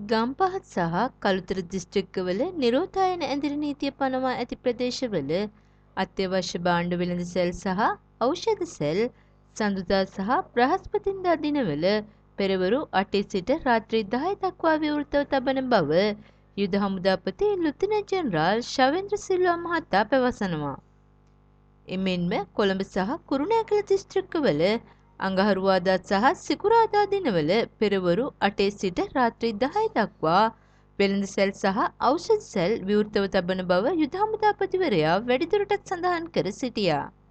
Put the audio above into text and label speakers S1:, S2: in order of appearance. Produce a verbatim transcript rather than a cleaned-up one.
S1: ගම්පහත් සහ කළුතර දිස්ත්‍රික්කවල නිරෝධායන ඇඳිරි නීතිය පනවා ඇති ප්‍රදේශවල අත්‍යවශ්‍ය භාණ්ඩ වෙළඳ සැල් සහ ඖෂධ සැල් සඳුදා සහ බ්‍රහස්පතින්දා දිනවල පෙරවරු අටේ සිට රාත්‍රී දහය දක්වා විවෘතව තබන බව යුද හමුදාපති ලුතිනන්ට් ජෙනරාල් ශවෙන්ද්‍ර සිල්වා මහතා පැවසනවා. එමෙන්ම කොළඹ සහ කුරුණෑගල දිස්ත්‍රික්කවල අඟහරුවාදා සහ සිකුරාදා දිනවල පෙරවරු අටේ සිට රාත්‍රී දහය දක්වා වෙළඳ සැල් සහ ඖෂධ සැල් විවෘතව තබන බව යුද හමුදාපතිවරයා වැඩිදුරටත් සඳහන් කර සිටියා.